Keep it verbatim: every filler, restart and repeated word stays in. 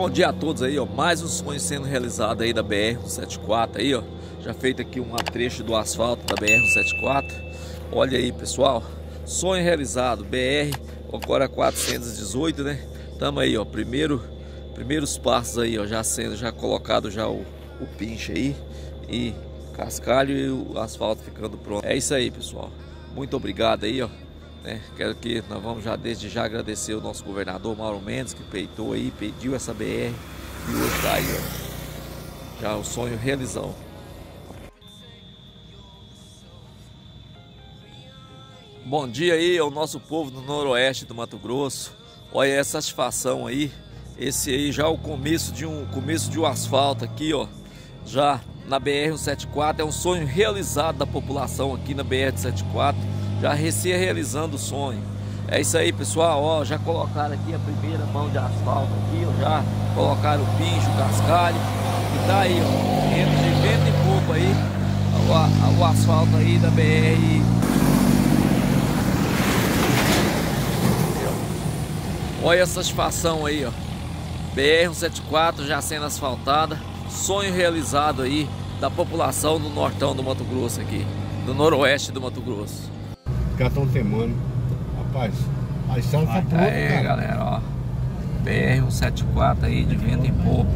Bom dia a todos aí, ó. Mais um sonho sendo realizado aí da B R cento e setenta e quatro aí, ó. Já feito aqui um trecho do asfalto da B R cento e setenta e quatro. Olha aí, pessoal. Sonho realizado, B R agora quatrocentos e dezoito, né? Tamo aí, ó. Primeiro, primeiros passos aí, ó. Já sendo, já colocado já o, o pinche aí. E cascalho e o asfalto ficando pronto. É isso aí, pessoal. Muito obrigado aí, ó. É, quero que nós vamos já desde já agradecer o nosso governador Mauro Mendes, que peitou aí, pediu essa B R e hoje tá aí, ó, já o sonho realizado. Bom dia aí ao nosso povo do noroeste do Mato Grosso. Olha essa satisfação aí, esse aí já é o começo de um começo de um asfalto aqui, ó, já na B R cento e setenta e quatro. É um sonho realizado da população aqui na B R cento e setenta e quatro. Já recém realizando o sonho. É isso aí, pessoal, ó, já colocaram aqui a primeira mão de asfalto aqui, ó, já colocaram o pincho, o cascalho, e tá aí, ó, entre de vento e pouco aí, o, o asfalto aí da B R. Olha a satisfação aí, ó, B R cento e setenta e quatro já sendo asfaltada, sonho realizado aí da população do nortão do Mato Grosso aqui, do noroeste do Mato Grosso. Os caras estão temando. Rapaz, a estrada tá pronta, aí, cara. Galera, ó. B R cento e setenta e quatro aí, de vento em pouco.